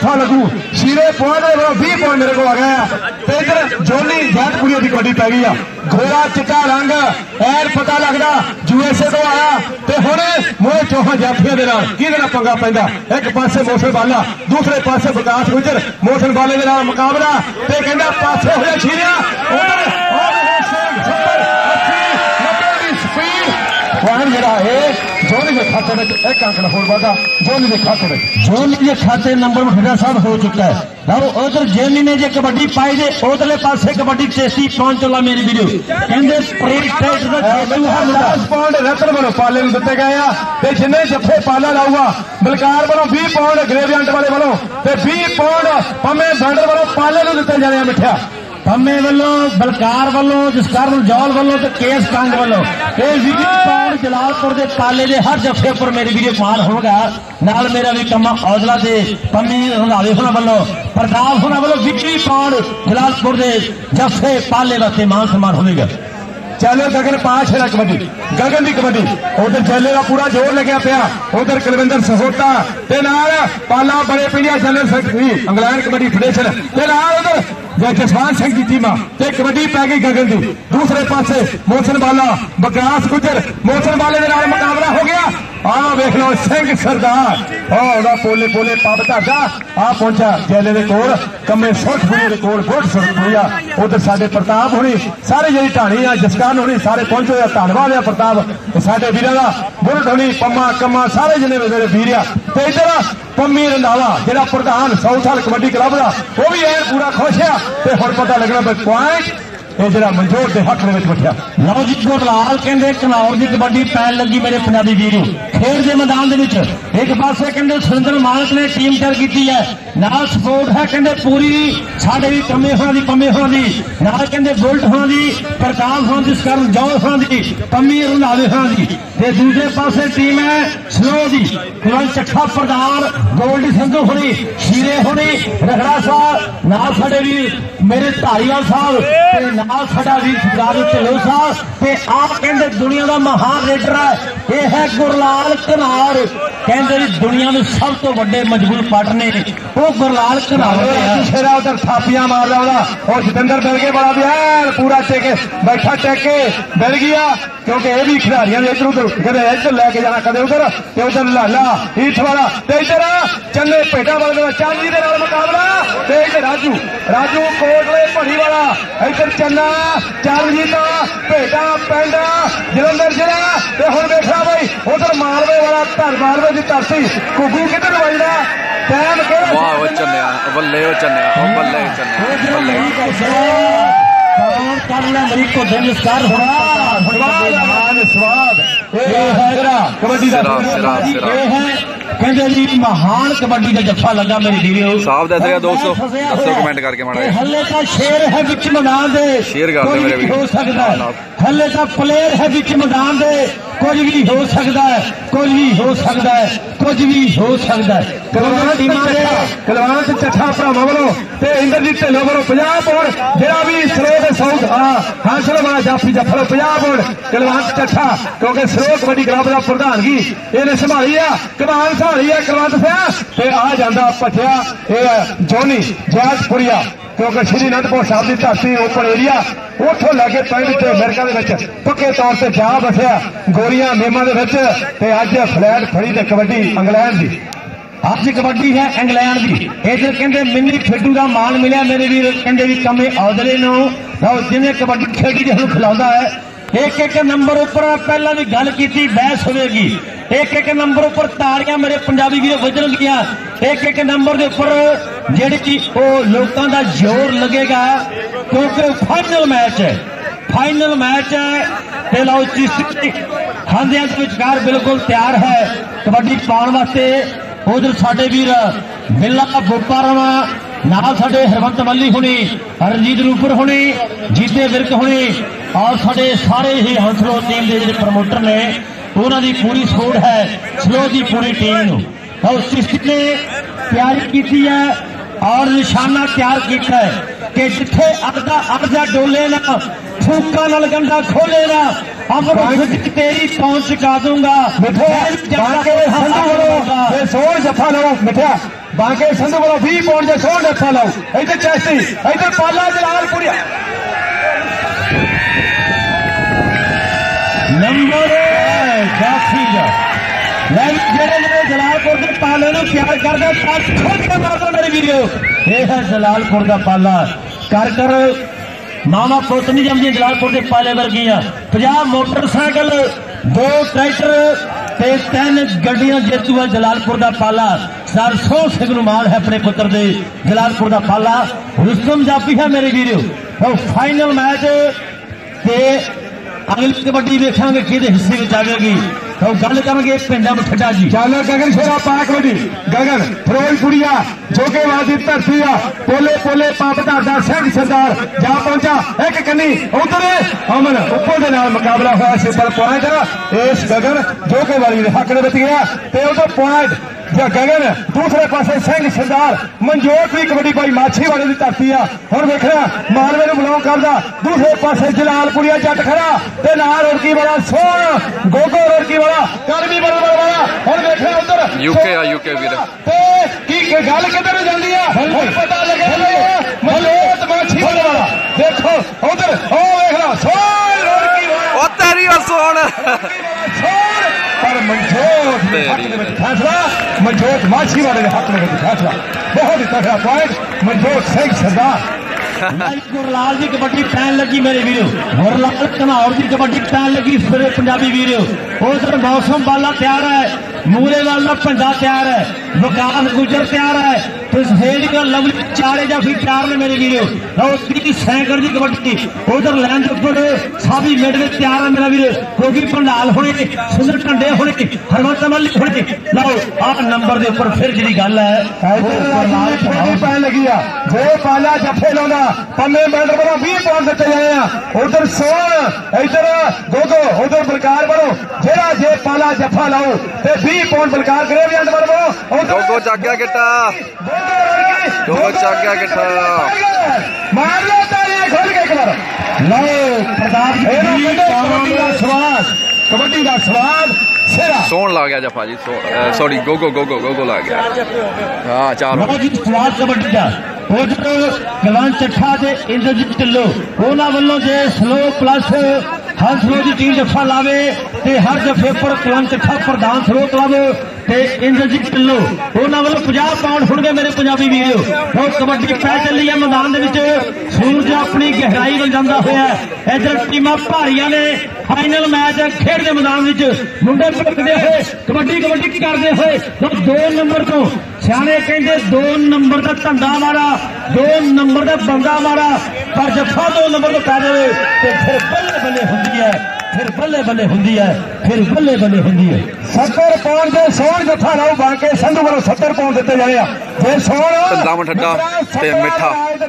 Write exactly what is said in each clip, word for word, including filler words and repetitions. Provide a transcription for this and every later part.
जत्था लगू शीरे पॉइंट बीस पॉइंट मेरे को आ गया ते इधर जोनी जैतपुरी की कबड्डी पै गई आ घोड़ा चिट्टा रंग ऐर पता लगता यूएसए तो आया ते हुणे मोह चौहान जाफिया दे नाल किहदे नाल पंगा पैंदा एक पासे मोशन बाला दूसरे पासे विकास गुजर मोशन बाले दे नाल मुकाबला ते कहंदा पासे होया शीरिया उधर जोनी के खाते में एक अंक होर वादा जोनी के खाते में जोनी के खाते नंबर मुठा साहब हो चुका है लो उधर जेनी ने जो कबड्डी पाई दे उधरले पासे कबड्डी चेस्टी पहुंच चला मेरी वीडियो कहंदे प्रेस टेस्ट दा दस पॉइंट रतन वालों पाले नूं दित्ते गए आ ते जिन्ने जफ्फे पाला लाऊगा बलकार वालों बीस पॉइंट ग्रेवियंट वाले वालों ते बीस पॉइंट पमे बंडर वालों पाले नूं दित्ते जाने आ मिठा पम्मे वालों बलकार वालों जसकर जौल वालों तो केस कंग वालों जलालपुर के पाले के हर जफे पर मेरी वीडियो मार होगा नाल मेरा भी कमा औजला से पम्मी रंधावे होना वालों प्रताप होना वालों विक्री पाउंड जलालपुर के जफे पाले वास्ते मान सम्मान होगा चलो गगन पास है कबड्डी गगन की कबड्डी उधर चले का पूरा जोर लग्या पिया उधर कुलविंदर सहोता ते नाल पाला बड़े पिंडिया general secretary England kabaddi federation ते नाल उधर जसवान सिंह की टीम ते कबड्डी पै गई गगन की दूसरे पासे मोशन बाला बकास गुजर मोशन बाले के नाल मुकाबला हो गया आ वेख लो सिंह सरदार पोले पोले पब ढाडा आ पहुंचा जैले के कोल कमे सुठ पुरी के कोल गुट सुठ पुरिया उधर साडे प्रताप होनी सारे जी ढाणी आ जसकान होनी सारे पहुंचे हो धन्यवाद है प्रताप साडे वीरां दा बुलट होनी पम्मा कम्मा सारे जिन्ने मेरे वीर आ ते इधर पम्मी रंधावा जिहड़ा प्रधान साउथ हाल कबड्डी क्लब दा वो भी ऐन पूरा खुश है ते हुण पता लगना बस पॉइंट ये जरा मंजूर के हक में बैठा लो जी गुरलाल कहते घनौर की कबड्डी पैन लगी मेरे पंजाबी वीरों खेल के मैदान एक पासे कहते सुरेंद्र मानक ने टीम तैयार की है नाल सपोर्ट है कहते पूरी साढ़े भी कमे होना दी पम्मे होना दी नाल कहते बुलट होना दी प्रताप होना दी स्कर जौल होना दी पम्मी रंधावे होना दी ते दूसरे पासे टीम है स्लो दी कुलवंत चट्ठा प्रधान गोल्डी संधू होनी शीरे होनी रखड़ा साहब नाल साढ़े भी मेरे धारीवाल साहब नाल साडा वीर सरदार ढिल्लों साहब ते आप कहते दुनिया का महान रेडर है यह है गुरलाल घनौर कहते दुनिया में सब तो बड़े मजबूत पट ने वो गुरलाल घनौर उधर थापियां मार रहा और जतेंद्र मिल गए बड़ा भी पूरा टेके बैठा टेके मिल गया क्योंकि ये भी खिलाड़ियों ने इधर उधर कदे इधर लैके जाना कदे उधर ते उधर लाला ईठ वाला ते इधर चन्ने पेटा वाले चांदी दे नाल मुकाबला ते इधर राजू राजू कोटले भड़ी वाला इधर चन्ना चरणजीत भेटा पिंड जलंधर जिला ते हुण देखा बई उधर मालवे वाला धर मालवे की धरती घुग्गू किधर वजदा टाइम वाह चन्या बल्ले चन्या बल्ले चन्या कर ले मरी को दिन स्टार होना स्वाद कबड्डी कहते जी महान कबड्डी का जफा लगा मेरी वीडियो साफ दसेगा दोस्तों दसो कमेंट करके माड़ा हल्ले का शेर है बिच मैदान दे शेयर कर दे मेरे हो सकता है हल्ले का प्लेयर है बिच मैदान दे कुछ भी हो सकता है कुछ भी हो सकता है कुछ भी हो सकता है कलवान चट्ठा भरावां वालों ते इंद्रजीत ढिल्लों वालों पचास पॉइंट जिहड़ा भी स्लो ते साउथ हासिल वाला जाफी जफर पचास पॉइंट कलवान चट्ठा क्योंकि स्लो कबड्डी क्लब का प्रधानगी इन्हें संभाली है कमान संभाली है कलवंत सिंह ते आ जांदा भठिया ये जोनी जैतपुरिया क्योंकि श्री अनंदपुर साहब की धरती ओपन एरिया उतों लैके पिंड ते अमेरिका के पक्के तौर पर जा बसिया गोलियां मेमा के अज फ्लैट फड़ी ते कबड्डी इंग्लैंड की आज कबड्डी है इंग्लैंड की इधर कहते मिनी फिड्डू का मान मिले मेरे भी कहते भी कमे औदले जिन्हें कबड्डी खेडी हम खिलाता है एक एक नंबर उपर पहला भी गल की बहस होगी एक एक नंबर उपर तारियां मेरे पंजाबी वीर वजन गया एक एक नंबर के उपर जी लोगों का जोर लगेगा क्योंकि फाइनल मैच है फाइनल मैच है लो चिश्ती खांदियां के विचकार बिल्कुल तैयार है कबड्डी पाने वास्ते उधर साडे वीर मिला बोपारवा नाल साडे हरवंत मल्ली होनी रणजीत रूपर होनी जीते विरक होनी और साडे सारे ही हंसलो टीम के जो प्रमोटर ने उन्होंने पूरी सपोर्ट है स्लो की पूरी टीम और चिश्ती ने तैयारी की है और निशाना तैयार किया है कि जिथे अगदा अगदा डोले ना फूका नाल गंडा खोले ना अब तेरी पहुंच चुका दूंगा सोच जफा लो मिठा बाके संधू वालों भी पॉइंट के सौ डफा लाओ इधर चेस्टी इधर पाला जलालपुरिया नंबर काफी जलालपुर के पाले प्यार करते मेरे वीडियो ये है जलालपुर का पाला कर कर मामा पुत नहीं जमदी जलालपुर के पाले वर्गियां पचास मोटरसाइकिल दो ट्रैक्टर ते तीन गड्डियां जेतू है जलालपुर का पाला सर सौ सिंह माल है अपने पुत्र दे जलालपुर का पाला रुस्तम जाफी है मेरे वीडियो और फाइनल मैच ते अगली कबड्डी वेखांगे किहदे हिस्से में आवेगी तो गल करेंगे पिंडा बठा जी चल गगन शेरा पा कबड्डी गगन फिरोजपुरिया जोगेवाल की धरती आ पोले पोले पंप ढाडा सिंह सरदार जा पहुंचा एक कन्नी उधर अमन उप्पो दे नाल मुकाबला होया सिपर पॉइंट इस गगन जोगेवाली दे हक दे विच गया ते उधर पॉइंट या गगन दूसरे पासे सिंह सरदार मनजोत भी कबड्डी पाई माछी वाले की धरती आ हुण वेखना मालवे नूं बिलोंग करदा दूसरे पासे जलालपुरिया जट खड़ा ते नाल रुड़की वाला सोहण गोगो रुड़की वाला करमी बलबल वाला हुण वेखना उधर यूके आ यूके वीर ते की गल किधर जांदी आ हुण पता लगेगा मनजोत माछी वाला देखो उधर ओ वेखना सोहण रुड़की वाला ओ तेरी ओ सोहण पर मनजोत फैसला मनजोत माछी वाले हक में फैसला बहुत ही तगड़ा पॉइंट मनजोत सिंह सरदार गुरलाल की कबड्डी पैन लगी मेरे वीडियो गुरलाल घनौर की कबड्डी पैन लगी फिर पंजाबी वीडियो उधर मौसम वाला तैयार है मूले वाला भंडा तैयार है विकास गुजर तैयार है तो लवली चारे जाफी तैयार ने मेरे वीडियो सैकड़ की कबड्डी उधर लैंड उपर साबी मिड में तैयार है मेरा वीडियो क्योंकि भंडाल होने सुंदर ढंडे होने हरवंत मल्ली होने लो आ नंबर के उपर फिर जी गल है पैन लगी है जो पाला जफे लाउंदा पन्ने मैडर वालों बीस पॉइंट दिते गए हैं उधर सोहण इधर गोगो उधर बलकार वालों जेड़ा जे पाला जफा लाओ ते बीस पॉइंट बलकार ग्रेवियंट वालों गोगो चक गया गिट्टा गोगो चक गया गिट्टा मार लो तालियां खोल के एक बार लो प्रताप कबड्डी का स्वाद कबड्डी का स्वाद सोहन ला गया जफा जी सॉरी गोगो गोगो गोगो ला गया हाँ चार स्वाद कबड्डी का गलान चट्ठा से इंद्रजीत ढिल्लो उन्होंने वालों जे स्लो प्लस हर स्लो की टीम जफा लावे ते हर जफे पर गलान चट्ठा प्रधान स्लो क्लब ते इंद्रजीत ढिल्लो उन्होंने वालों पचास पाउंड फुट गए मेरे पंजाबी वीडियो और कबड्डी पै चली है मैदान के सूरज अपनी गहराई में जाता हुआ इधर टीमां भारिया ने फाइनल मैच खेडते मैदान मुंडे भड़कते हुए कबड्डी कबड्डी करते हुए दो नंबर तो सियाने कहते दो नंबर का धंधा मारा दो नंबर का बंदा मारा पर जफा दो नंबर को पै जाए तो फिर बल्ले बल्ले होंगी है फिर बल्ले बल्ले होंगी है फिर बल्ले बल्ले होंगी है सत्तर पाउंड के सोहन जफा लाओ बाके संधू वालों सत्तर पाउंड दिते जाने फिर सोहन मिठा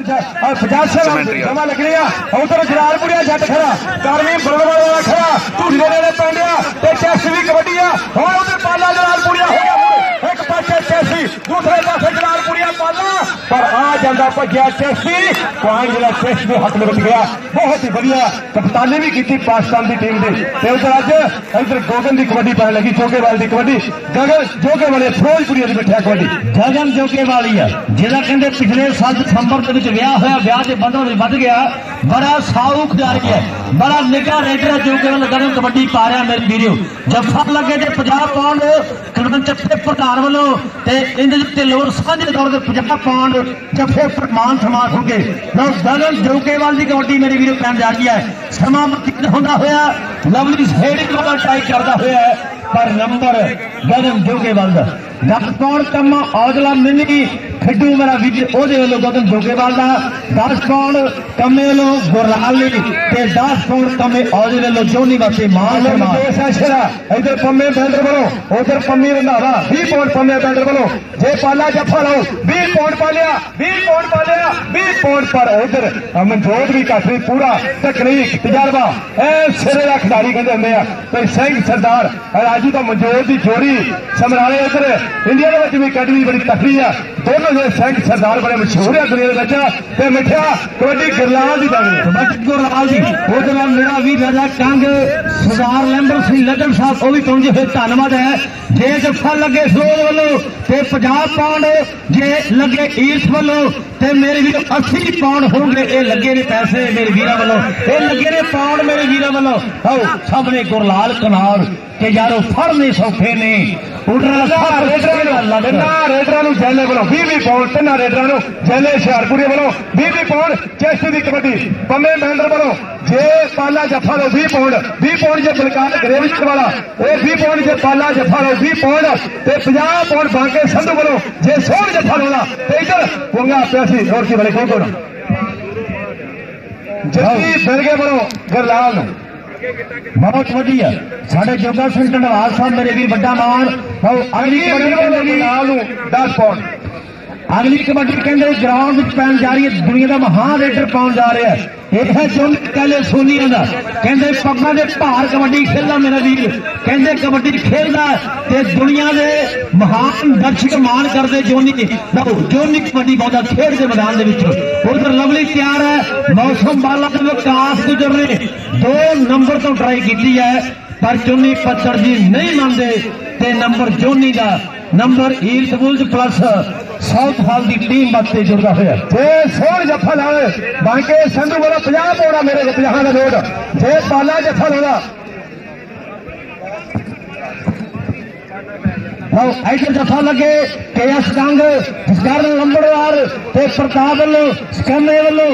पचासी जमा लग रही है उधर जलालपुरिया जट खड़ा करमी बलबल वाला खड़ा ढूंढे नेड़े पेंडिया चेस्ट भी कबड्डी है और उधर पाला जलालपुरिया हो गया एक पासे चेस्टी दूसरे पासे जलालपुरिया पाला पर आ जाता भजिया चेस्टी पॉइंट जो चेस्ट के हक में बच गया बहुत ही बढ़िया कप्तानी भी की पाकिस्तान की टीम की उधर अज इधर गोगन की कबड्डी पैन लगी जोगेवाल की कबड्डी गगन जोगेवाली फिरोजपुरी बैठा कबड्डी गगन जोगेवाली है जिहदा कहते पिछले साल दिसंबर के विआह होया विआह के बंधन में बढ़ गया बड़ा साऊ खिलाड़ी है बड़ा निगा रेडर है जोगेवाल गगन कबड्डी पा रहा मेरी वीडियो जफा लगे तो पचास पाउंड कलमन चप्पे प्रधान वालों इंद्रजीत लोर साझे तौर पर पचास पाउंड जफे मान सम्मान हो गए गगन जोगेवाल की कबड्डी मेरी वीडियो पैन जा रही है समा होता होया लवली हेडिंग वाला ट्राई करता हुआ है पर नंबर गगन जोगेवाल का दस पाउंड कमा औजला मिनी खिड्डू मेरा वीडियो ओदे वालों गगन जोगेवाल का दस पाउंड कमे वालों गुरलाल ते दस पाउंड कमे औजले वालों जोनी वास्ते मान इधर पम्मे बेंडर वालों उधर पम्मी रंधावा बीस पाउंड पम्मे बेंडर वालों जे पाला जफा लाओ बीस पाउंड पा लिया बीस पाउंड पा लिया बीस पाउंड पर उधर मनजोत भी काफी पूरा तकनीक तजर्बा सिरे का खिलाड़ी कहते होंगे कोई सिंह सरदार राजू का मनजोत की जोड़ी समराले उधर इंडिया के भी अकैडमी बड़ी तकड़ी है दोनों जो सिंह सरदार बड़े मशहूर है दुनिया के मिठिया कबड्डी गुरलाल की बनी कबड्डी गुरलाल जी उस मेरा भी राजा कंग सरदार लैंबर सिंह लदन साहब वो भी पहुंचे हुए धन्यवाद है जे जफा लगे सरोज वालों ते पचास पाउंड जे लगे ईर्स वालों ते मेरे वीर अस्सी पाउंड होंगे ये लगे ने पैसे मेरे वीर वालों ये लगे ने पाउंड मेरे वीर वालों आओ सब ने गुरलाल कनाल के यारो फड़ने सौखे ने रेडर जैले वालों भी भी पाउंड तिना रेडर जैले हुशियारपुरी वालों भी भी पाउंड चेस्टी की कबड्डी पमे महेंद्र वालों जे पाला जफा लो भी पाउंड भी पाउंड जे बलकार ग्रेविच वाला वो भी पाउंड जे पाला जफा लो भी पाउंड ते पचास पाउंड बांके संधू वालों जे सोल जफा लोला ते इधर पोंगा प्यासी और की बड़े कौन कौन जल्दी फिर गए वालों गरलाल बहुत वधिया साढ़े जोगा सिंह ढंडवाल साहब मेरे वीर बड़ा मान अगली दस पाउंड अगली कबड्डी कहते ग्राउंड पैन जा रही है दुनिया का महान रेडर पाउन जा रहा है यह है जो कहले सोनिया का कहते पग्गा के भार कबड्डी खेलना मेरा वीर कहते कबड्डी खेलना ते दुनिया के महान दर्शक मान करते जोनी जोनी कबड्डी बहुत खेल के मैदान उधर लवली तैयार है मौसम वाला विकास गुजर रहे दो नंबर तो ट्राई की है पर जोनी पत्थर जी नहीं मानते ते नंबर जोनी का नंबर ईर्स बुल्स प्लस साउथ हॉल की टीम वास्ते जुड़ता हुआ जे सोन जफा लाए बांके संधू वाला पचास पौड़ा मेरे को पचास का नोट जे पाला जफा लाना इधर जफा लगे के एस कंग लंबड़वार प्रताप वालों स्कैमे वालों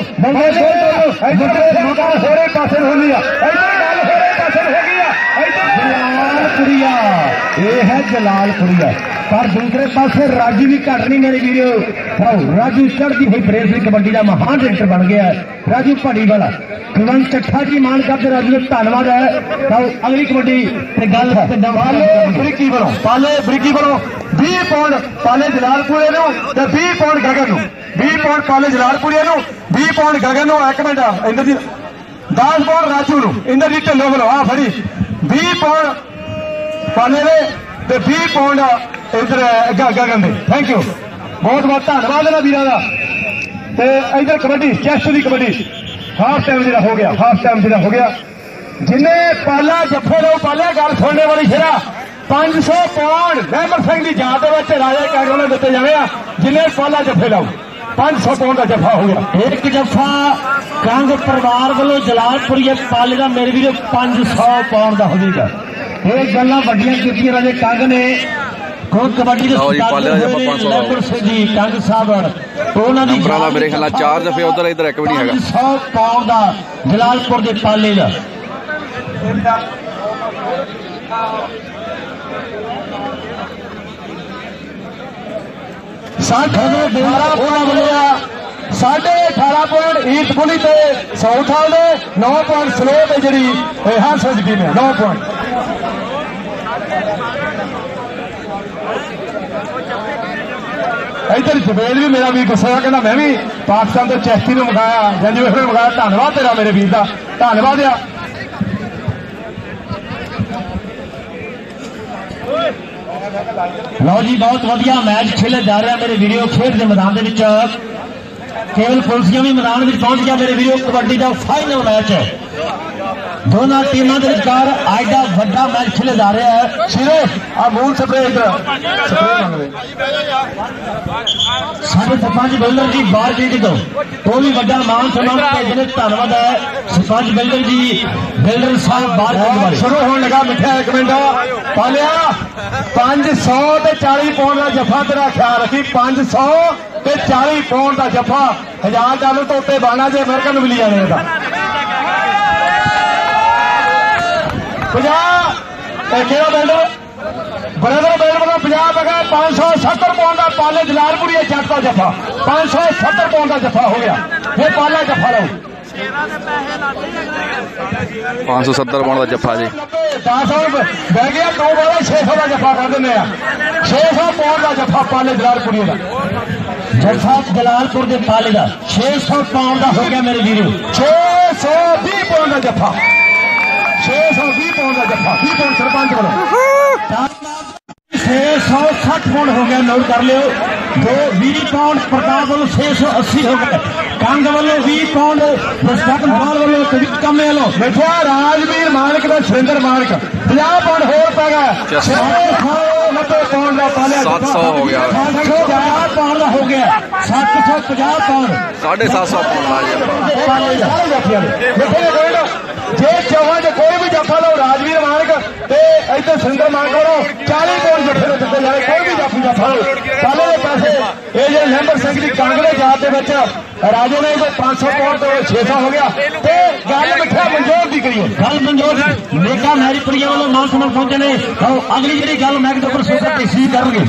होरे पासे हो गया जलालपुरिया ये है जलालपुरिया पर दूसरे पासे राजू भी घट नहीं मेरे वीडियो राजू चढ़ती हुई प्रेस कबड्डी का महान रेडर बन गया है राजू भड़ी वाला कुलवंत चट्ठा जी मान करते राजू का धन्यवाद है अगली कबड्डी गल ब्रिकी बनो पाले ब्रिकी बनो भी पाउंड पाले जलालपुरे भी पाउंड गगन भी पाउंड पाले जलालपुरे भी पाउंड गगन एक मिनट इंद्र जी दस पाउंड राजू इंद्र जी ढिलो बनो आ फड़ी भी पाउंड पाले ने भी पाउंड इधर गगन दे थैंक यू बहुत बहुत धन्यवाद है वीर का इधर कबड्डी चेस्ट की कबड्डी हाफ टाइम जो हो गया हाफ टाइम जो हो गया जिन्हें पाला जफे लो पाले गल सुनने वाली शेरा पांच सौ पाउंड रहमत सिंह की जात राजा कैगो ने दिते जाने जिन्हें पाला जफे लाओ पांच सौ पाउंड का जफा हो गया एक जफा कंग परिवार वालों जलालपुरी पाले का मेरे भी पांच सौ पाउंड का होगा ये गल्लां वड्डियां कीतियां राजे कंग ने कबड्डी जी कंग साहब मेरे ख्याल चार दफे उधर इधर एक भी नहीं सौ पाउंड का जलालपुर के पाले का साढ़े अठारह पॉइंट ईस्ट पुली से साउथ हाल नौ पॉइंट स्लो पे जी हासिल की टीम है नौ पॉइंट इधर जबेल भी मेरा वीर गुस्सा कहना मैं भी पाकिस्तान तो चेस्टी ने मंगाया जंजीवे ने मंगाया धन्यवाद तेरा मेरे वीर का धन्यवाद आ लो जी बहुत वधिया मैच खेले जा रहा मेरे वीडियो खेल के मैदान के केवल पुलिसियां भी मैदान में पहुंच गया मेरे वीडियो कबड्डी का फाइनल मैच है दोनों टीमों के विचार अज का बड़ा मैच खेले जा रहा है सिरे अमूल स्प्रे साढ़े सरपंच बिल्डर जी बाहर जी दो वो भी बड़ा मान सम्मान भेजने धन्यवाद है सरपंच बिल्डर जी बिल्डर साहब बाहर शुरू होने लगा मिठा एक मिनट पालिया पांच सौ चाली पाउंड का जफा तेरा ख्याल रखी पांच सौ चाली पाउंड का जफा हजार डॉलर तो उत्ते बाना जे अमेरिका मिली जाने का ब्रदर बिल्डर पंजाब पका पांच सौ सत्तर पाउंड का पाले जलालपुरी जट का जफा पांच सौ सत्तर पाउंड का जफा हो गया ये पाला जफा लो पांच सौ सत्तर पाउंड का जफा जी दस बह गया दो बार छे सौ का जफा कर देने छे सौ पाउंड का जफा पाले जलालपुरी का जफा जलालपुर के पाले का छे सौ पाउंड का हो गया मेरे वीर छे सौ भी पाउंड का जफा छे सौ भी पाउंड का जफा भी पाउंड सरपंच बोलो छे सौ सठ पौंड हो गया, नोट कर लियो। दो भी पौंड प्रताप वालों छे सौ अस्सी हो गए, कंग वालों भी पौंड दस्तक माल वालों कभी कम वालों बैठा राजवीर मानक का सुरेंद्र मानक पचास पौंड होर पै गया, छे सौ नब्बे पौंड का पाले सात सौ हो गया, पचास पौंड का हो गया, सात सौ पचास पौंड साढ़े सात सौ जे चौहां च कोई भी जफा लो राजवीर मानक ते इधर सुरेंद्र मानक वालों चालीस पौंड जफे को दिते जाए, कोई भी जाफी जफा लो पाले के पैसे ये जो लैंबर सिंह की कांगड़े जात के विच राजे ने पांच सौ पौंड तो छे सौ हो गया। ते गल मिठा मंजोर की करिए, गल मंजोर मेका मैरीपुरिया वालों मान समझ पहुंचे ने, अगली जी गल मैक के उपर सोचा टीसी करनगे।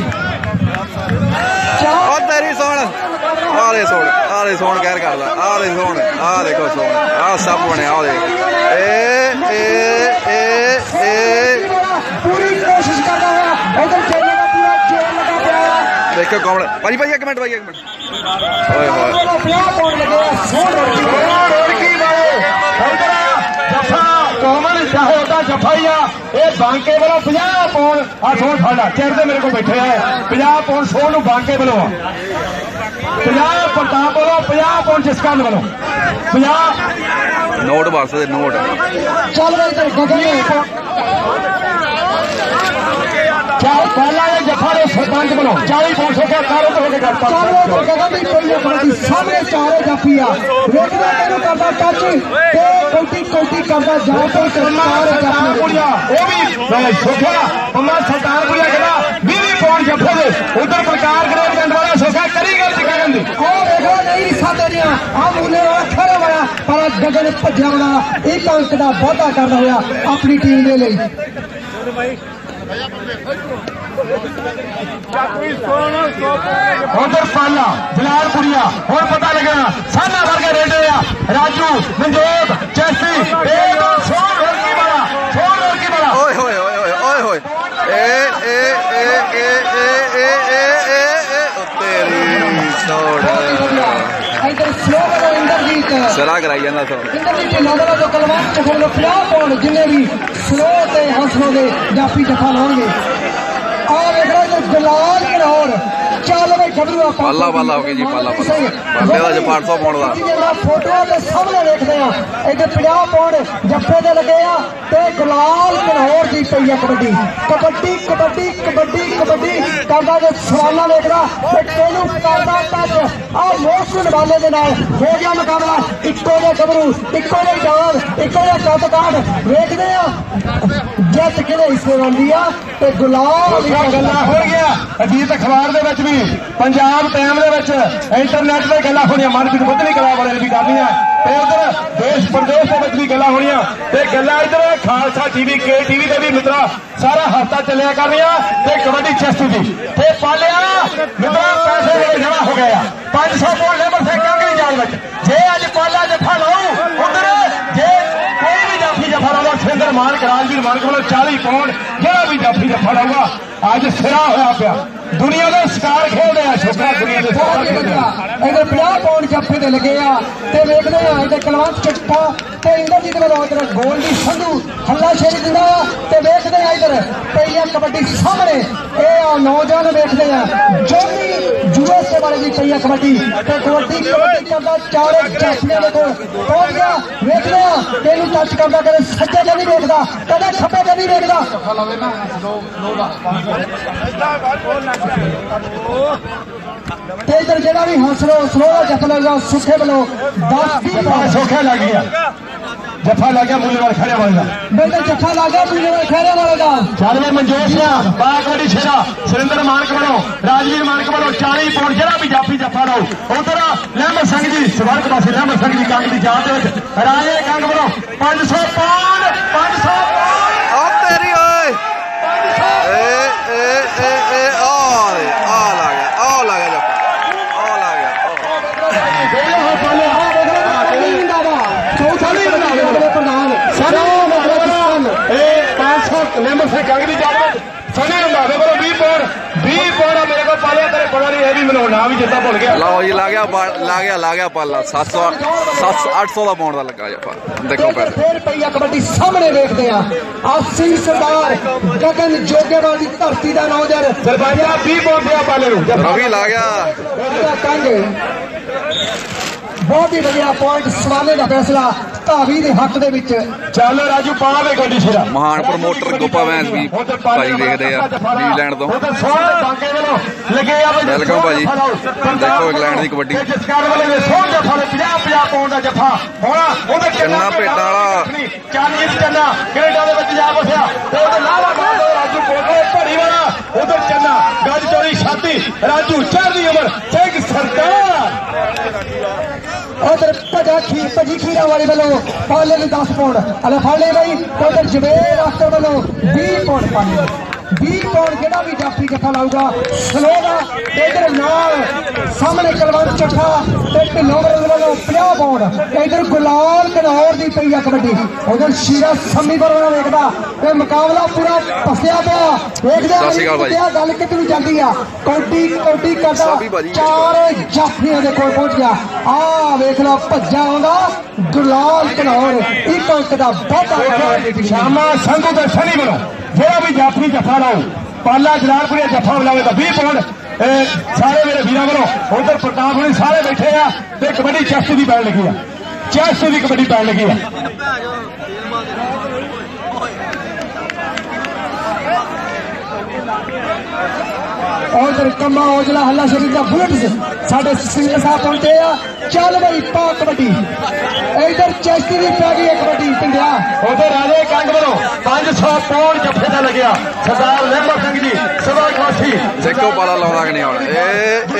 तेरी सुन आले सुन आले सुन कहर करदा आले सुन आ देखो सुन आ सब बने आ देख ए ए ए ए पूरी कोशिश कर रहा है उधर चलने का पूरा जोर लगा पिया। देखो कौन भाई भाई एक मिनट भाई एक मिनट ओए होए पचास पौंड लगे सोन लड़की वाले उधर जफा कॉमन चाहे होता जफा ही आ ये बांके वालों पचास पौंड आ सोन फाड़ा चेहरे मेरे को बैठे है पचास पौंड सोन बांके वालों पचास प्रताप वालों पचास पौंड जिसका वालों पचास नोट बस दे नोट चल रहे गगन पहला ये जफा ने सरपंच बनो चालीस पांच सौ क्या कारो तो होके करता चलो गगन भी कोई अपनी सामने चारे जाफिया रोकना तेनु करदा टच ते कोटी कोटी करदा जाओ तो सरकार जाफिया वो भी सोखा पम्मा सरदार बुलिया कहना बीस पौंड जफे दे उधर प्रकार ग्रेड गंड वाला सोखा करी गल गगन दी ओ देखो नहीं साथे दिया आ मुने वाला खड़े वाला पर गगन भज्जा वाला एक अंक दा वादा करदा होया अपनी टीम दे ਲਈ उधर पाला जलालपुरिया और पता लगा साना वर्ग रेडे राजू मंजोत चेस्टी एकदम सोन लड़की वाला सोन लड़की वाला ओए होए ओए ओए होए ए ए ए ए ए ए ए ए तेरी सोड़ इधर स्लो वाला इंद्रजीत सरा कराई जांदा सो इंद्रजीत नगला जो कलवान चखो लो पचास पौंड जिन्ने भी स्लो ते हौसलों दे जाफी जफा लाउणगे और एक राज गुलाल के लाहौर चल भाई गबरू पाला पाला हो गई जी पाला पाला पाले दा जो पांच सौ पौंड दा फोटो के सामने देखते हैं इधर पचास पौंड जफे दे लगे आ ते गुलाल के लाहौर दी पई है कबड्डी कबड्डी कबड्डी कबड्डी कबड्डी करदा जो सवाना देखदा ते तेनू करदा टच आ मोशन वाले दे नाल हो गया मुकाबला इक्को दे गबरू इक्को दे जान इक्को दे कद काट देखदे आ जट किहड़े हिस्से रौंदी आ ते गुलाल गल्ला हो गया अजीत अखबार दे विच भी पंजाब टाइम दे विच इंटरनेट ते गल्ला होणियां मनप्रीत बुद्धनी कला वाले भी करनियां ते उधर देश प्रदेश दे विच भी गल्ला होणियां ते गल्ला इधर खालसा टीवी के टीवी ते भी मित्रा सारा हफ्ता चलिया करनियां ते कबड्डी चेस्टी दी ते पालिया मित्रा पैसे बड़े जमा हो गए पांच सौ पौंड लेबर से कांगड़ी जाल विच जे अज पाला जफा लाऊं उधर जे कोई भी जाफी जफा लाऊगा सुरेंद्र मानक राजवीर मानक वालों चालीस पौंड जेड़ा भी जाफी जफा लाऊगा अज सिरा होया पिया दुनिया का शिकार खेल रहे हैं छोकरा दुनिया के इधर पचास पौंड जफे दे लगे आ ते वेखदे आ इधर कलवंत चिट्टा ते इंद्रजीत वालों इधर गोल दी संधू हल्ला शेरी दिंदा ते वेखदे आ इधर पई आ कबड्डी सामने ए आ नौजवान वेखदे आ जोनी यूएसए वाले दी पई आ कबड्डी ते कबड्डी कबड्डी करदा चारे जाफियां दे कोल पहुंच गया वेखदे आ तेनू टच करदा कदे सज्जे ते नहीं वेखदा कदे खब्बे ते नहीं वेखदा इधर जरा भी हौसलो हौसलो जफा लगा सुखे वालों दस बीस सोखे लग गया जफा लग गया मूल्य वाले खड़े वाले बेटा जफा लग गया मूल्य वाले खड़े वाले का चल वे मंजोर सिंह बागड़ी छेड़ा सुरेंद्र मानक वालों राजवीर मानक वालों चालीस पौंड जरा भी जाफी जफा लो उधर लहमद संघ जी स्वर्ग पासे लहमद संघ जी कंग की जात राजे कंग वालों पांच सौ पौंड पांच सौ पौंड तेरी ओए ए ए ए ए आ आ ला गया आ ला गया जफा आ ला लेमन से कांगड़ी जा सने अंदाजे बोलो बीस पौंड बीस पौंड मेरे को पालिया तेरे बड़ा नहीं है भी ਮੈਨੂੰ ਨਾਮ ਵੀ ਜਿੱਦਾਂ ਭੁੱਲ ਗਿਆ। ਲਓ ਜੀ ਲਾ ਗਿਆ ਲਾ ਗਿਆ ਲਾ ਗਿਆ ਪਾਲਾ ਸੱਤ ਸੌ ਸੱਤ ਸੌ ਅੱਠ ਸੌ ਦਾ ਪਾਉਣ ਦਾ ਲੱਗਾ ਜੱਫਾ। ਦੇਖੋ ਪੈਸੇ ਫੇਰ ਪਈ ਆ ਕਬੱਡੀ ਸਾਹਮਣੇ ਵੇਖਦੇ ਆ ਆ ਸਿੰਘ ਸਰਦਾਰ ਗਗਨ ਜੋਗੇਵਾਲ ਦੀ ਧਰਤੀ ਦਾ ਨੌਜਵਾਨ ਸਰਪੰਚਾ ਵੀਹ ਪਾਉਂਡ ਪਿਆ ਪਾਲੇ ਨੂੰ ਰਵੀ ਲਾ ਗਿਆ ਬਹੁਤ ਹੀ ਵਧੀਆ ਪੁਆਇੰਟ ਸਵਾਲੇ ਦਾ ਫੈਸਲਾ ਧਾਵੀ ਦੇ ਹੱਕ ਦੇ ਵਿੱਚ। ਚੱਲ ਰਾਜੂ ਪਾ ਦੇ ਗੱਡੀ ਸ਼ੇਰਾ। ਮਹਾਨ ਪ੍ਰਮੋਟਰ ਗੋਪਾ ਵੈਂਸ ਵੀ ਭਾਈ ਦੇਖਦੇ ਆ ਨਿਊਜ਼ੀਲੈਂਡ ਤੋਂ। ਵੈਲਕਮ ਭਾਜੀ। ਦੇਖੋ ਇੰਗਲੈਂਡ ਦੀ ਕਬੱਡੀ ਚੰਨਾ ਭੇਟਾਂ ਵਾਲਾ ਚੰਨਾ ਕੈਨੇਡਾ ਦੇ ਵਿੱਚ ਜਾ ਵਸਿਆ ਰਾਜੂ ਕੋਟਲੇ ਭੜੀ ਵਾਲਾ ਉਧਰ ਚੰਨਾ ਗੱਜ ਚੋਰੀ ਛਾਤੀ ਰਾਜੂ ਚੜ੍ਹਦੀ ਉਮਰ ਸਿੰਘ ਸਰਦਾਰ ਉਧਰ ਭਜਾ ਖੀ ਭਜੀ ਖੀਰਾ ਵਾਲੇ ਵੱਲੋਂ ਪਾਲੇ ਨੂੰ ਦਸ ਪਾਉਂਡ ਅਲੇ ਫੜ ਲੈ ਬਾਈ। ਉਧਰ ਜਵੇਰ ਆਸਟਰ ਵੱਲੋਂ ਵੀਹ ਪਾਉਂਡ ਪਾਲੇ ਵੀਹ ਪਾਉਂਡ ਜਿਹੜਾ ਵੀ ਜਾਫੀ ਜੱਫਾ ਲਾਊਗਾ ਸਲੋ ਦਾ। ਇਧਰ ਨਾਲ ਸਾਹਮਣੇ ਕਲਵੰਤ ਚੱਠਾ ਤੇ ਢਿੱਲੋਂ ਵੱਲੋਂ ਪੰਜਾਹ ਪਾਉਂਡ। ਇਧਰ ਗੁਲਾਲ ਘਨੌਰ ਦੀ ਪਈ ਆ ਕਬੱਡੀ। ਉਧਰ ਸ਼ੀਰਾ ਸੰਮੀ ਵੱਲੋਂ ਵੇਖਦਾ ਤੇ ਮੁਕਾਬਲਾ ਪੂਰਾ ਫਸਿਆ ਪਿਆ। ਵੇਖਦੇ ਆ ਗੱਲ ਕਿੱਥੇ ਨੂੰ ਜਾਂਦੀ ਆ। ਕੌਡੀ ਕੌਡੀ ਕਰਦਾ ਚਾਰ ਜਾਫੀਆਂ ਦੇ ਕੋਲ ਪਹੁੰਚ ਗਿਆ। ਆ ਵੇਖ ਲਓ ਭੱਜਾ ਆਉਂਦਾ ਗੁਲਾਲ ਘਨੌਰ ਇੱਕ ਅੰਕ ਦਾ ਵਾਧਾ। ਸ਼ਾਮਾ ਸੰਧੂ ਤੇ ਸ਼ਨੀ ਵੱਲੋਂ ਜਿਹੜਾ ਵੀ ਜਾਫੀ ਜੱਫਾ ਲਾਓ ਪਾਲਾ ਜਲਾਲਪੁਰੀਆ ਜੱਫਾ ਲਾਵੇ ਤਾਂ ਵੀਹ ਪਾਉਂਡ ਸਾਰੇ ਮੇਰੇ ਵੀਰਾਂ ਵੱਲੋਂ। ਉਧਰ ਪ੍ਰਤਾਪ ਹੋਣੀ ਸਾਰੇ ਬੈਠੇ ਆ ਤੇ ਕਬੱਡੀ ਚੈਸਟੀ ਦੀ ਪੈਣ ਲੱਗੀ ਆ। ਚੈਸਟੀ ਦੀ ਕਬੱਡੀ ਪੈਣ ਲੱਗੀ ਆ। ਉਧਰ ਕੰਮਾ ਔਜਲਾ ਹੱਲਾ ਸ਼ਰੀਫ ਦਾ ਬੁਲਟ ਸਾਡੇ ਸਿੰਗਰ ਸਾਹਿਬ ਪਹੁੰਚੇ ਆ। ਚੱਲ ਬਈ ਪਾ ਕਬੱਡੀ। ਇਧਰ ਚੈਸਟੀ ਦੀ ਪੈ ਗਈ ਹੈ ਕਬੱਡੀ ਪਿੰਡਿਆ। ਉਧਰ ਰਾਜੇ ਕੰਗ ਵੱਲੋਂ ਪੰਜ ਸੌ ਪਾਉਂਡ ਜੱਫੇ ਦਾ ਲੱਗਿਆ ਸਰਦਾਰ ਲਹਿਮਾ ਸਿੰਘ ਜੀ ਸਭਾ ਖਾਸੀ। ਦੇਖੋ ਪਾਲਾ ਲਾਉਂਦਾ ਕਿ ਨਹੀਂ ਹੁਣ ਇਹ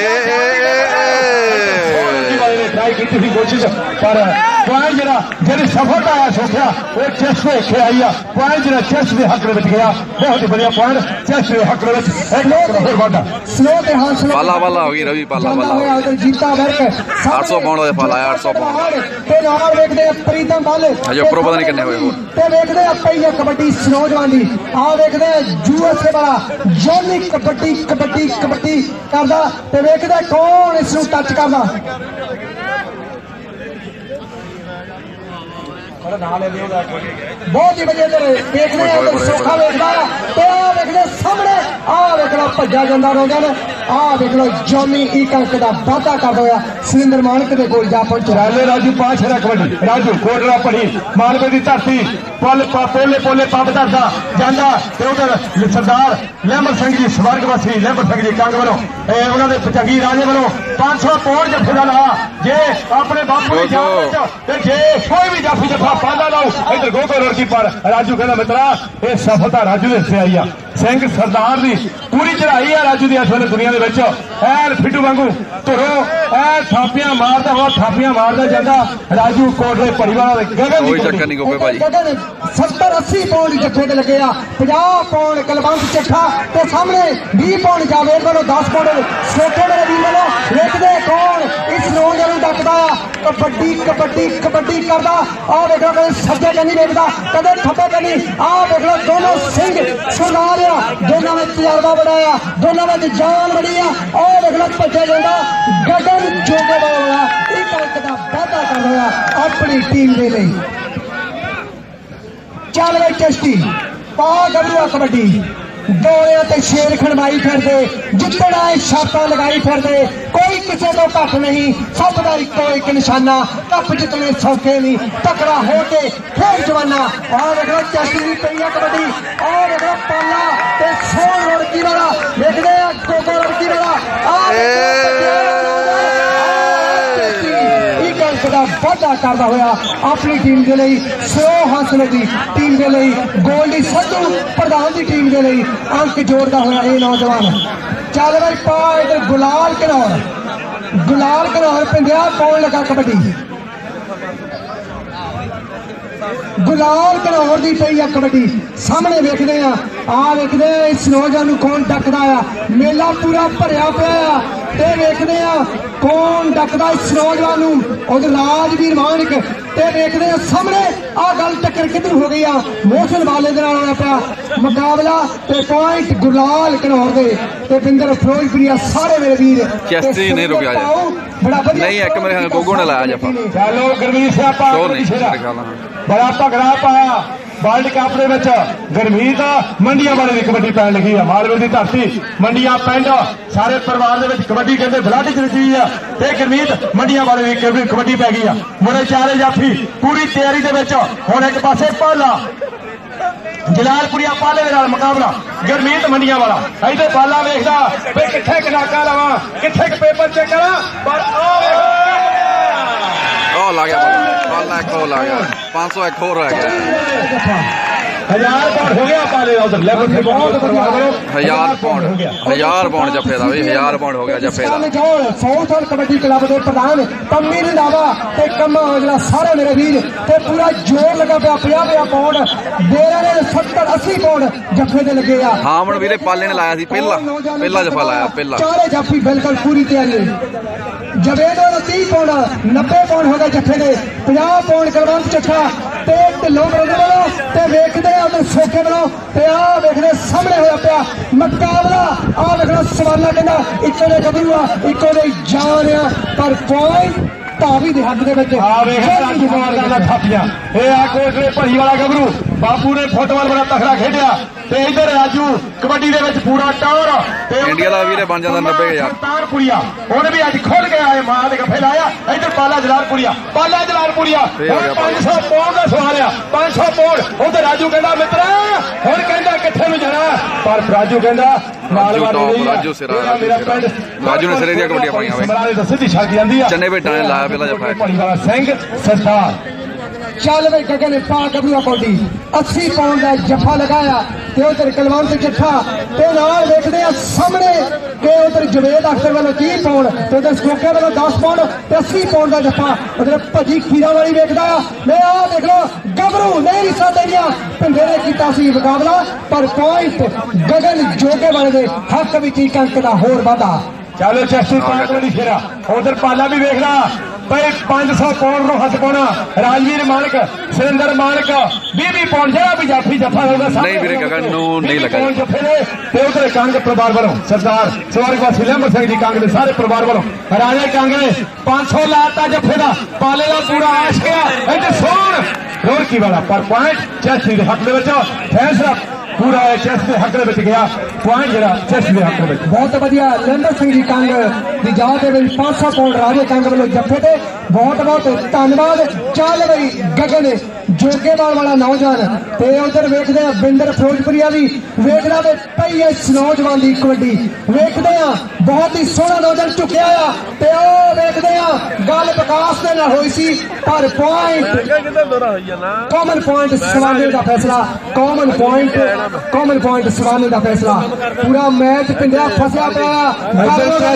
ਟਰਾਈ ਕੀਤੀ ਸੀ ਕੋਸ਼ਿਸ਼ ਪਰ ਪੁਆਇੰਟ ਜਿਹੜਾ ਜਿਹੜੀ ਸਫਲਤਾ ਆ ਸੋਖਿਆ ਉਹ ਚੈਸ ਦੇ ਖੇ ਆਈ ਆ। ਪੁਆਇੰਟ ਜਿਹੜਾ ਚੈਸ ਦੇ ਹੱਕ ਦੇ ਵਿੱਚ ਗਿਆ ਬਹੁਤ ਹੀ ਵਧੀਆ ਪੁਆਇੰਟ ਚੈਸ ਦੇ ਹੱਕ ਦੇ ਵਿੱਚ ਇੱਕ ਹੋਰ ਵਾਧਾ। ਸਲੋ ਤੇ ਹਾਸਲ ਪਾਲਾ ਪਾਲਾ ਹੋ ਗਈ ਰਵੀ ਪਾਲਾ ਪਾਲਾ ਹੋਇਆ। ਉਧਰ ਜੀਤਾ ਵਰਕ ਅੱਠ ਸੌ ਪਾਉਂਡ ਦਾ ਪਾਲਾ ਆਇਆ ਅੱਠ ਸੌ ਪਾਉਂਡ ਤੇ ਨਾਲ ਵੇਖਦੇ ਆ ਪ੍ਰੀਤਮ ਬਾਲੇ ਹਜੇ ਉੱਪਰੋਂ ਪਤਾ ਨਹੀਂ ਕਿੰਨੇ ਹੋਏ ਹੋਰ। ਤੇ ਵੇਖਦੇ ਆ ਪਈ ਆ ਕਬੱਡੀ ਨੌਜਵਾਨ ਦੀ। ਆ ਵੇਖਦੇ ਆ ਯੂਐਸਏ ਵਾਲਾ ਜੋਨੀ ਕਬੱਡੀ ਕਬੱਡੀ ਕਬੱਡੀ ਕਰਦਾ ਤੇ ਵੇਖਦੇ ਕੌਣ ਇਸ ਨੂੰ ਟੱਚ ਕਰਦਾ। ਬਹੁਤ ਹੀ ਵਧੀਆ ਦੇਖਦੇ ਆ ਉਧਰ ਸੋਖਾ ਵੇਖਦਾ ਤੇ ਆ ਵੇਖਦੇ ਸਾਹਮਣੇ ਆ ਵੇਖ ਲਓ ਭੱਜਾ ਜਾਂਦਾ ਰੋਗਨ। ਆ ਵੇਖ ਲਓ ਜੋਨੀ ਇੱਕ ਅੰਕ ਦਾ ਵਾਧਾ ਕਰਦਾ ਹੋਇਆ ਸੁਰਿੰਦਰ ਮਾਨਕ ਦੇ ਕੋਲ ਜਾ ਪਹੁੰਚਿਆ। ਰਾਲੇ ਰਾਜੂ ਪਾਛ ਰੱਖ ਕਬੱਡੀ ਰਾਜੂ ਕੋਟਲਾ ਭੜੀ ਮਾਲਵੇ ਦੀ ਧਰਤੀ ਪੁੱਲ ਪੋਲੇ ਪੋਲੇ ਪੰਪ ਧਰਦਾ ਜਾਂਦਾ ਤੇ ਉਧਰ ਸਰਦਾਰ ਲਹਿਮਤ ਸਿੰਘ ਜੀ ਸਵਰਗਵਾਸੀ ਲਹਿਮਤ ਸਿੰਘ ਜੀ ਕੰਗ ਵੱਲੋਂ ਇਹ ਉਹਨਾਂ ਦੇ ਚੰਗੀ ਰਾਜੇ ਵੱਲੋਂ ਪੰਜ ਸੌ ਪਾਉਂਡ ਜੱਫੇ ਦਾ ਲਾ। ਜੇ ਆਪਣੇ ਬਾਪੂ ਦੀ ਜਾਨ ਵਿੱਚ ਤੇ ਜੇ ਕੋਈ ਵੀ ਜਾਫੀ ਜੱਫਾ ਪਾਉਂਦਾ ਲਾਓ ਇਧਰ ਗੋਗੋ ਰੋਟੀ ਪਰ ਰਾਜੂ ਕਹਿੰਦਾ ਮਿੱਤਰਾ ਇਹ ਸਫਲਤਾ ਰਾਜੂ ਦੇ ਹਿੱਸੇ ਆਈ ਆ। ਸਿੰਘ ਸਰਦਾਰ ਦੀ ਪੂਰੀ ਚੜਾਈ ਆ ਰਾਜੂ ਦੀ ਇਸ ਵੇਲੇ ਦੁਨੀਆ ਦੇ ਵਿੱਚ। ਐਨ ਫਿੱਟੂ ਵਾਂਗੂ ਧੁਰੋਂ ਐ ਥਾਪੀਆਂ ਮਾਰਦਾ ਹੋਇਆ ਥਾਪੀਆਂ ਮਾਰਦਾ ਜਾਂਦਾ ਰਾਜੂ ਕੋਟਲੇ ਪਰਿਵਾਰ ਦੇ ਗਗਨ ਕੋਈ ਚੱਕਰ ਨਹੀਂ ਗੋਪੇ ਭਾਜੀ। ਸੱਤਰ ਅੱਸੀ ਪਾਉਂਡ ਜੱਫੇ ਤੇ ਲੱਗੇ ਆ। ਪੰਜਾਹ ਪਾਉਂਡ ਕਲਵੰਤ ਚੱਠਾ ਤੇ ਸਾਹਮਣੇ ਵੀਹ ਪਾਉਂਡ ਜਾਵੇਦ ਵੱਲੋਂ ਦਸ ਪਾਉਂਡ ਸੋਖੇ ਮੇਰੇ ਵੀਰ ਵੱਲੋਂ। ਵੇਖਦੇ ਕੌਣ ਇਸ ਨੌਜਵਾਨ ਨੂੰ ਡੱਕਦਾ ਆ। ਕਬੱਡੀ ਕਬੱਡੀ ਕਬੱਡੀ ਕਰਦਾ। ਆਹ ਵੇਖ ਲਓ ਕਦੇ ਸੱਜੇ ਕੰਨੀ ਵੇਖਦਾ ਕਦੇ ਖੱਬੇ ਕੰਨੀ। ਆਹ ਵੇਖ ਲਓ ਦੋਨੋਂ ਸਿੰਘ ਸਰਦਾਰ ਆ ਦੋਨਾਂ ਵਿੱਚ ਤਜਰਬਾ ਬੜਾਇਆ ਦੋਨਾਂ ਵਿੱਚ ਜਾਨ ਬੜੀ ਆ। ਆਹ ਵੇਖ ਲਓ ਭੱਜਿਆ ਜਾਂਦਾ ਗਗਨ ਜੋਗੇਵਾਲ ਵਾਲਾ ਇੱਕ ਅੰਕ ਦਾ ਵਾਧਾ ਕਰ ਰਿਹਾ ਆਪਣੀ ਟੀਮ ਦੇ ਲਈ। ਚੱਲ ਬਈ ਚਸ਼ਤੀ ਪਾ ਗੱਭਰੂ ਕਬੱਡੀ ਦੌੜਿਆਂ ਤੇ ਸ਼ੇਰ ਖਣਵਾਈ ਫਿਰਦੇ ਜਿੱਤਣਾ ਇਹ ਛਾਪਾਂ ਲਗਾਈ ਫਿਰਦੇ ਕੋਈ ਕਿਸੇ ਤੋਂ ਘੱਟ ਨਹੀਂ। ਸਭ ਦਾ ਇੱਕੋ ਇੱਕ ਨਿਸ਼ਾਨਾ ਕੱਪ ਜਿੱਤਣੇ ਸੌਖੇ ਨਹੀਂ ਤਕੜਾ ਹੋ ਕੇ ਫੇਰ ਜਵਾਨਾ। ਆਹ ਵੇਖੋ ਚਸ਼ਤੀ ਦੀ ਪਈ ਆ ਕਬੱਡੀ। ਆਹ ਵੇਖੋ ਪਾਲਾ ਤੇ ਸੋਹਣ ਰੜਕੀ ਵਾਲਾ ਵੇਖਦੇ ਆ ਗੋਗੋ ਰੜਕੀ ਵਾਲਾ। ਦਾ ਵਾਧਾ ਕਰਦਾ ਹੋਇਆ ਆਪਣੀ ਟੀਮ ਦੇ ਲਈ ਸੌ ਹਾਸਲ ਦੀ ਟੀਮ ਦੇ ਲਈ ਗੋਲਡੀ ਸੰਧੂ ਪ੍ਰਧਾਨ ਦੀ ਟੀਮ ਦੇ ਲਈ ਅੰਕ ਜੋੜਦਾ ਹੋਇਆ ਇਹ ਨੌਜਵਾਨ। ਚੱਲ ਬਈ ਪਾ ਇਧਰ ਗੁਲਾਲ ਘਨੌਰ ਗੁਲਾਲ ਘਨੌਰ ਪਿੰਡਿਆ ਕੌਣ ਲੱਗਾ ਕਬੱਡੀ। ਗੁਲਾਲ ਘਨੌਰ ਦੀ ਪਈ ਆ ਕਬੱਡੀ ਸਾਹਮਣੇ ਵੇਖਦੇ ਆ। ਆ ਵੇਖਦੇ ਆ ਇਸ ਨੌਜਵਾਨ ਨੂੰ ਕੌਣ ਡੱਕਦਾ ਆ। ਮੇਲਾ ਪੂਰਾ ਭਰਿਆ ਪਿਆ ਆ ਤੇ ਵੇਖਦੇ ਆ ਕੌਣ ਡੱਕਦਾ ਇਸ ਨੌਜਵਾਨ ਨੂੰ। ਉਹਦੇ ਰਾਜਵੀਰ ਮਾਨਕ ਤੇ ਦੇਖਦੇ ਆ ਸਾਹਮਣੇ ਆ ਗੱਲ ਟੱਕਰ ਕਿੱਧਰ ਹੋ ਗਈ ਆ ਮੋਹਸਿਨ ਵਾਲੇ ਦੇ ਨਾਲ ਹੋਇਆ ਪਿਆ ਮੁਕਾਬਲਾ ਤੇ ਪੁਆਇੰਟ ਗੁਲਾਲ ਘਨੌਰ ਦੇ ਤੇ ਬਿੰਦਰ ਫਿਰੋਜ਼ਪੁਰੀਆ ਸਾਰੇ ਮੇਰੇ ਵੀਰ ਚੈਸਟੀ ਨਹੀਂ ਰੁਕਿਆ ਜੀ ਨਹੀਂ ਇੱਕ ਮੇਰੇ ਖਿਆਲ ਗੋਗੋ ਨੇ ਲਾਇਆ ਜੱਫਾ ਚਲੋ ਗੁਰਮੀਤ ਸਿਆਪਾ ਬੜਾ ਤਗੜਾ ਪਾਇਆ ਵਰਲਡ ਕੱਪ ਦੇ ਵਿੱਚ ਗੁਰਮੀਤ ਮੰਡੀਆਂ ਵਾਲੇ ਦੀ ਕਬੱਡੀ ਪੈਣ ਲੱਗੀ ਆ ਮਾਲਵੇ ਦੀ ਧਰਤੀ ਮੰਡੀਆਂ ਪਿੰਡ ਸਾਰੇ ਪਰਿਵਾਰ ਦੇ ਵਿੱਚ ਕਬੱਡੀ ਕਹਿੰਦੇ ਬਲੱਡ ਚ ਰਚੀ ਆ ਤੇ ਗੁਰਮੀਤ ਮੰਡੀਆਂ ਵਾਲੇ ਦੀ ਕਬੱਡੀ ਪੈ ਗਈ ਆ ਮੁੰਡੇ ਚਾਰੇ ਜਾਫੀ ਪੂਰੀ ਤਿਆਰੀ ਦੇ ਵਿੱਚ ਹੁਣ ਇੱਕ ਪਾਸੇ ਪਾਲਾ ਜਲਾਲਪੁਰੀਆ ਪਾਲੇ ਦੇ ਨਾਲ ਮੁਕਾਬਲਾ ਗੁਰਮੀਤ ਮੰਡੀਆਂ ਵਾਲਾ ਇਹਦੇ ਬਾਲਾ ਵੇਖਦਾ ਵੀ ਕਿੱਥੇ ਕਨਾਕਾ ਲਵਾਂ ਕਿੱਥੇ ਪੇਪਰ ਚੈੱਕ ਕਰਾਂ ਪਰ ਉਹ ਲਾ ਗਿਆ ਬਾਲਾ ਇੱਕ ਹੋਰ ਲਾ ਗਿਆ पाँच सौ एक और रह गया हजार पौंड हो गया पाले उधर लेवल से बहुत हजार पौंड हजार पौंड जफे दा भाई हजार पौंड हो गया जफे दा साउथ कबड्डी क्लब के प्रधान तम्मी रंधावा ते कम्मा औजला सारे मेरे वीर ते पूरा जोर लगा पिया पचास पचास पौंड देरा ने सत्तर अस्सी पौंड जफे दे लगे आ हां मन वीरे पाले ने लाया सी पहला पहला जफा लाया पहला चारे जाफी बिल्कुल पूरी तैयारी जवेद वाला तीस पौंड नब्बे पौंड हो गए जफे दे पचास पौंड करवंत चट्ठा ते ढिल्लों वालों ते वेखदे उधर सोखे वालों ते आ वेखदे सामने होया पिया मुकाबला आ वेखना सवाला कहना इको दे गबरू आ इको दे जान आ पर पॉइंट धावी दे हक दे विच आ वेख राजू थापियां ए आ कोटले भरी वाला गबरू बापू ने फुटबाल बड़ा तगड़ा खेडिया ते इधर राजू कबड्डी दे विच पूरा टौर ते इंडिया दा वीरे बन जांदा नब्बे हज़ार तारपुरिया ओने भी अज खोल के आए मां दे गफे लाया इधर पाला जलालपुरिया पाला जलालपुरिया पाँच सौ पौंड दा सवाल आ पाँच सौ पौंड उधर राजू कहंदा मित्रा हुण कहंदा किथे नु जाना पर राजू कहंदा राजू सिरा राजू ने सिरे दी कबड्डी पाईयां वे मराले दा सीधी छक जांदी आ चन्ने बेटा ने लाया पहला जफा सिंह सरदार चल भाई गगन पा गबरूआ कौडी अस्सी पौंड का जफा लगाया ते उधर कलवंत जट्ठा ते नाल देखदे आ सामने ते उधर जवेद अख्तर वालों तीस पौंड ते उधर स्कोके वालों दस पौंड ते अस्सी पौंड का जफा उधर भजी खीरा वाली वेखदा मैं आ देख लो गबरू नहीं रिसा देनिया भिंडे ने कीता सी मुकाबला पर पॉइंट गगन जोगे वाले दे हक विच एक अंक दा होर वाधा चलो चेस्टी पाक वाली फेरा उधर पाला भी वेखदा भाई पांच सौ पौंड नो हथ पाना राजवीर मानक सुरेंद्र मानक भी भी पौंड जरा भी जाफी जफा होगा नहीं वीरे गगन नो नहीं लगा जफे ते उधर कांग परिवार वालों सरदार स्वर्गवासी लंबर सिंह जी कांग दे सारे परिवार वालों राजे कांग ने पांच सौ लाता जफे दा पाले दा पूरा आश गया इधर सोन रोड़की वाला पर पॉइंट चेस्टी दे हक दे विच फैसला पूरा चेस्ट के हक में गया पॉइंट जरा चेस्ट के हक में बहुत बढ़िया लंबर सिंह जी कंग की जात के पांच सौ पौंड राजे कंग वालों जफे थे बहुत बहुत धन्यवाद चल बई गगन जोगेवाल वाला नौजवान ते उधर वेखदे बिंदर फिरोजपुरिया भी वेखदा ते पई है इस नौजवान की कबड्डी वेखदे बहुत ही सोहना नौजवान चुकिया आ ते ओ वेखदे गल विकास दे नाल होई सी पर पॉइंट कॉमन पॉइंट सवाने का फैसला कॉमन पॉइंट कॉमन पॉइंट सवाने का फैसला पूरा मैच पिंडिया फसया पिया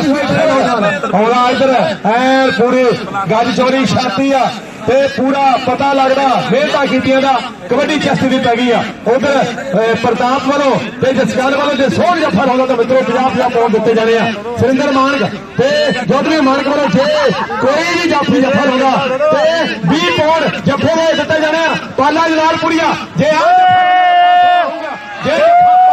इधर पूरी गज चोरी छाती आ ते पूरा पता लगता मेहनत कीतियां कबड्डी चेस्टी दी पै गई आ उधर प्रताप वालों ते जसकाल वालों जे सोहन जफा होगा तो मित्रों पचास पचास पौंड दिते जाने आ सुरेंद्र मानक ते चौधरी मानक वालों जे कोई भी जाफी जफा होगा ते बीस पौंड जफे में दिते जाने आ पाला जलालपुरिया जे जे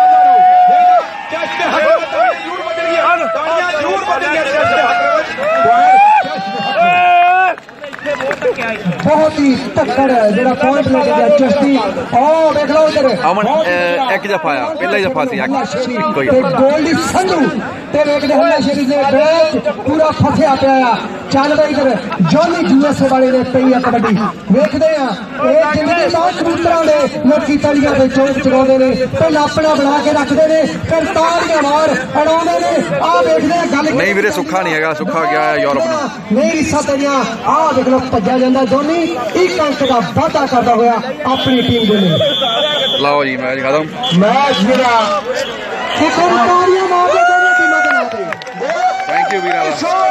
बहुत ही टक्कर जरा पॉइंट लेके गया चेस्टी ओ देख लो उधर अमन एक जफा आया पहला जफा सी कोई ते गोल्डी संधू ते देख दे हल्ला शरीफ ने बैट पूरा फसिया पिया चल भाई इधर जॉनी यूएसए वाले ने पई है कबड्डी देखदे आ ए जिंदगी मां कबूतरां दे लोकी तालियां ते चौक चगाउंदे ने पहला अपना बना के रखदे ने फिर तालियां मार अड़ाउंदे ने आ देखदे गल नहीं वीरे सुखा नहीं हैगा सुखा गया है यूरोप में नहीं रिसा तेरियां आ देख लो भज्जा जांदा जॉनी एक अंक का वादा करता हुआ अपनी टीम के लिए लाओ जी मैच खत्म मैच मेरा तालियां मार दे दोनों टीमों के नाते थैंक यू वीरा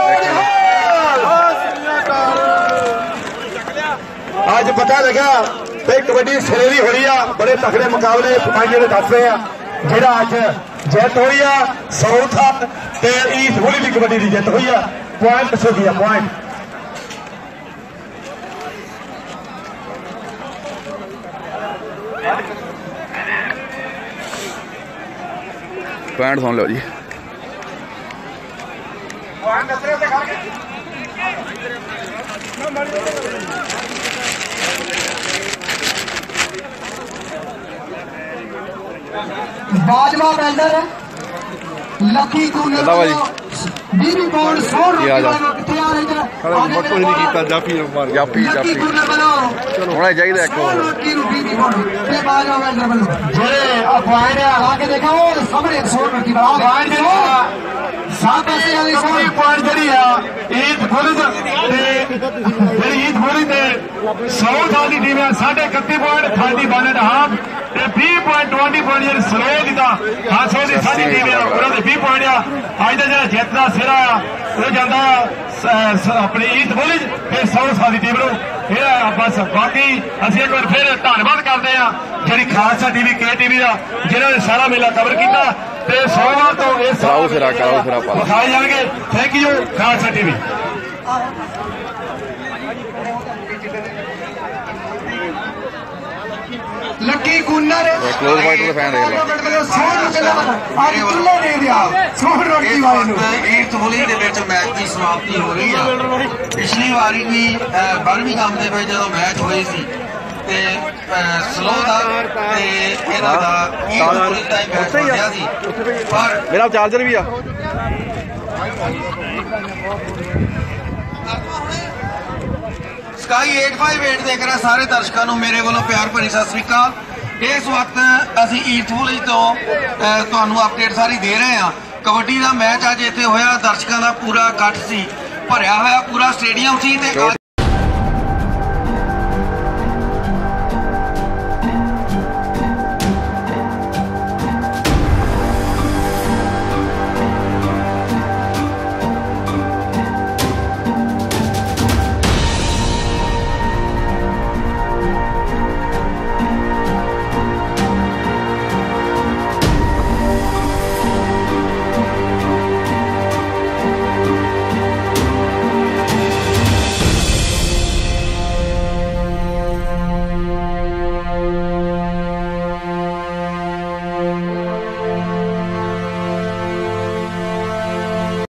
आज पता लगा कि कबड्डी सिरे दी हो रही है बड़े तगड़े मुकाबले पंज जेडे दस रहे हैं जेड़ा अज जित हुई है साउथ ते ईस्ट होली की कबड्डी की जित हुई है पॉइंट से दिया पॉइंट पैंट सुन लो जी। बाजवा बैंडर लकी कूलर बीबी पौंड सौ रुपए कितने आ रहे हैं मत कुछ नहीं कीता जाफी मार जाफी जाफी होना चाहिए एक और बीबी पौंड ते बाजवा बैंडर बनो जे अफवाह आके देखो सामने सौ रुपए की बात सात पासे वाली सौ पॉइंट जड़ी है ईद फुलिज ते जड़ी ईद फुलिज ते सौ साल दी टीम है साढ़े इकतीस point thirty one and half ते बीस पॉइंट ट्वेंटी पॉइंट जड़ी स्लो दी हां सौ दी साडी टीम है उन्हां दे बीस पॉइंट आ अज दा जेड़ा जितदा सिरा आ वो जांदा अपनी ईद फुलिज ते सौ साल दी टीम नु फिर बस बाकी असं एक बार फिर धन्यवाद करते हैं जी खालसा टीवी के टीवी का जिन्होंने सारा मेला कवर किया सोमवार तो दिखाए जाएंगे। Thank you Khalsa TV. Lucky Kooner क्लोज वाइट का फैन देख लो ईद होली ਦੇ ਵਿੱਚ ਮੈਚ ਦੀ ਸਮਾਪਤੀ ਹੋ ਰਹੀ ਆ। ਪਿਛਲੀ ਵਾਰੀ ਵੀ ਬਰਮਿੰਘਮ ਦੇ ਵਿੱਚ ਜਦੋਂ ਮੈਚ ਹੋਏ ਸੀ ਤੇ ਸਲੋ ਦਾ ਤੇ ਇਹਨਾਂ ਦਾ ਈਦ ਹੋਲੀ ਦਾ ਮੈਚ ਹੋਇਆ ਸੀ ਪਰ मेरा चार्जर भी आ ਸਕਾਈ eight five eight ਦੇਖ ਰਹੇ ਸਾਰੇ ਦਰਸ਼ਕਾਂ ਨੂੰ ਮੇਰੇ ਵੱਲੋਂ ਪਿਆਰ ਭਰੀ ਸਤਿ ਸ੍ਰੀ ਅਕਾਲ। ਇਸ ਵਕਤ ਅਸੀਂ ਈਦ ਹੋਲੀ ਤੋਂ ਤੁਹਾਨੂੰ ਅਪਡੇਟ ਸਾਰੀ ਦੇ ਰਹੇ ਹਾਂ। ਕਬੱਡੀ ਦਾ ਮੈਚ ਅੱਜ ਇੱਥੇ ਹੋਇਆ, ਦਰਸ਼ਕਾਂ ਦਾ ਪੂਰਾ ਇਕੱਠ ਸੀ, ਭਰਿਆ ਹੋਇਆ ਪੂਰਾ ਸਟੇਡੀਅਮ ਸੀ ਤੇ